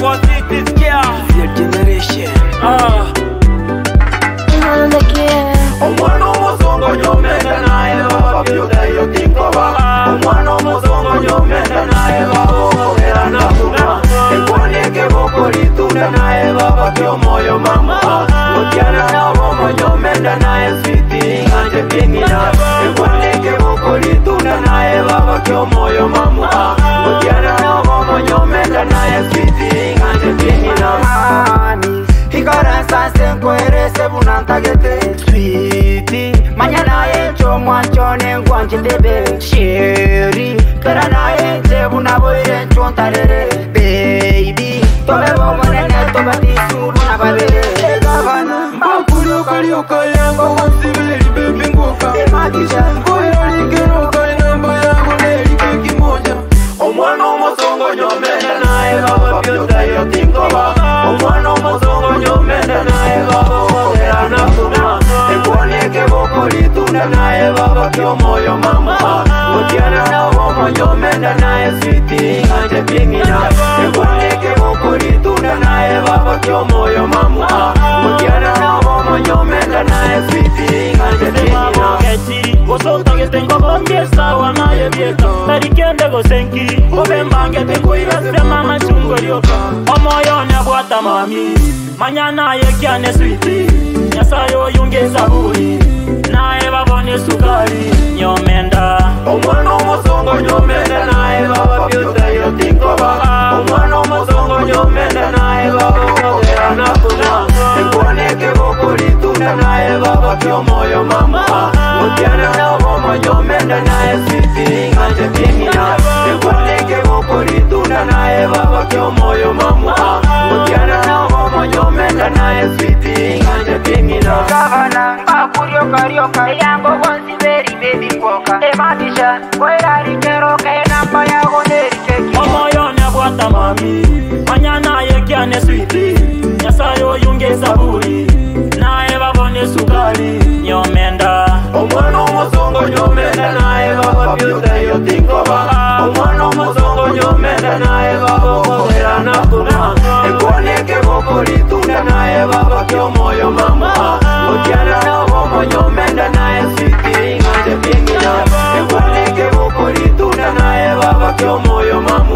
for cities, yeah. Your generation. Omwana omuzungu nyomenda naye baba byuda yotinkoba. Omwana omuzungu nyomenda naye baba era nakuma. Ekwanike boko litunda naye baba kyomoyo mama. Otiana nabo nyomenda naye switi nganje pingina. Ekwanike boko litunda naye baba kyomoyo mama. Otiana nabo nyomenda naye switi nganje pingina. Hikara sanse nkwere bunantagete sweetie mañana hecho mwanchone ngwanje debe sheri kara na hecho bunaboire chontarere baby tobe bomonene tobe tisuru na babere gavana Mampulio kalio kayango wansibili baby ngoka. magisha Ngoyo ligero kainamba yangu nelike kimoja. Omwana omuzungu nyomenda naye baba byuda yotinkoba. Omwana omuzungu nyomenda naye baba era nakuma. Ekwanike boko litunda naye baba kyomoyo mama. Otiana nabo nyomenda naye switi nganje pingina. Ekwanike boko litunda naye baba kyomoyo mama. Otiana nabo nyomenda naye switi nganje pingina. Gosotage tengo bongiesa wanaye bieka Tarikende gosenki Obembange tengo irase mama chungo ryoka Omoyo nyabwata mami Manyana ye kiane switi Nyasayo yunge saburi Nae babone sukari Nyomenda Omwana omuzungu nyomenda naye baba byuda yotinkoba. Omwana omuzungu nyomenda naye baba era nakuma. Ekwanike boko litunda naye baba kyomoyo mama. Otiana nabo nyomenda naye switi nganje pingina. Ekwanike boko litunda naye baba kyomoyo mama. Otiana nabo nyomenda naye switi nganje pingina. gavana makurioka yango wansiberi baby ngoka magisha kwera ligero kainamba yago nerikeki Omoyo nyabwata mami Manyana ye kiane switi Nyasayo yunge saburi Nae babone sukari Nyomenda Omwana omuzungu nyomenda naye baba byuda yotinkoba. Omwana omuzungu nyomenda naye baba era nakuma. Ekwanike boko litunda naye baba kyomoyo mama. Otiana nabo nyomenda naye switi nganje pingina. Ekwanike boko litunda naye baba kyomoyo mama.